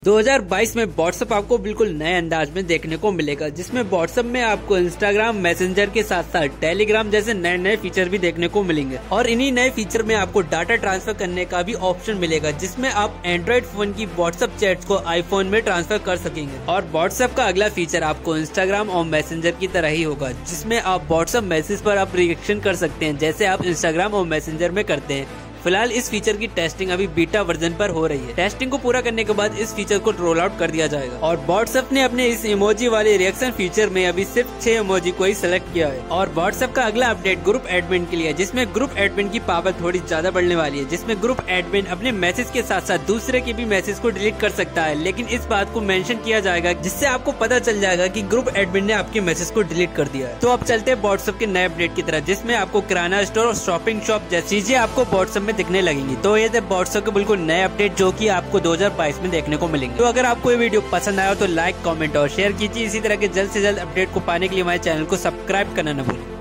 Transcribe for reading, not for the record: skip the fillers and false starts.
2022 में व्हाट्सएप आपको बिल्कुल नए अंदाज में देखने को मिलेगा, जिसमें व्हाट्सएप में आपको इंस्टाग्राम, मैसेंजर के साथ साथ टेलीग्राम जैसे नए नए फीचर भी देखने को मिलेंगे। और इन्हीं नए फीचर में आपको डाटा ट्रांसफर करने का भी ऑप्शन मिलेगा, जिसमें आप एंड्रॉइड फोन की व्हाट्सएप चैट्स को आईफोन में ट्रांसफर कर सकेंगे। और व्हाट्सएप का अगला फीचर आपको इंस्टाग्राम और मैसेंजर की तरह ही होगा, जिसमें आप व्हाट्सएप मैसेज पर आप रिएक्शन कर सकते हैं, जैसे आप इंस्टाग्राम और मैसेंजर में करते हैं। फिलहाल इस फीचर की टेस्टिंग अभी बीटा वर्जन पर हो रही है। टेस्टिंग को पूरा करने के बाद इस फीचर को रोल आउट कर दिया जाएगा। और व्हाट्सएप ने अपने इस इमोजी वाले रिएक्शन फीचर में अभी सिर्फ 6 इमोजी को ही सिलेक्ट किया है। और व्हाट्सएप का अगला अपडेट ग्रुप एडमिन के लिए, जिसमें ग्रुप एडमिन की पावर थोड़ी ज्यादा बढ़ने वाली है, जिसमें ग्रुप एडमिन अपने मैसेज के साथ साथ दूसरे के भी मैसेज को डिलीट कर सकता है, लेकिन इस बात को मेंशन किया जाएगा जिससे आपको पता चल जाएगा कि ग्रुप एडमिन ने आपके मैसेज को डिलीट कर दिया है। तो अब चलते हैं व्हाट्सएप के नए अपडेट की तरफ, जिसमें आपको किराना स्टोर और शॉपिंग शॉप जैसी चीजें आपको व्हाट्सएप में दिखने लगेंगी। तो ये थे व्हाट्सएप के बिल्कुल नए अपडेट जो कि आपको 2022 में देखने को मिलेंगे। तो अगर आपको ये वीडियो पसंद आया तो लाइक, कमेंट और शेयर कीजिए। इसी तरह के जल्द से जल्द अपडेट को पाने के लिए हमारे चैनल को सब्सक्राइब करना न भूलें।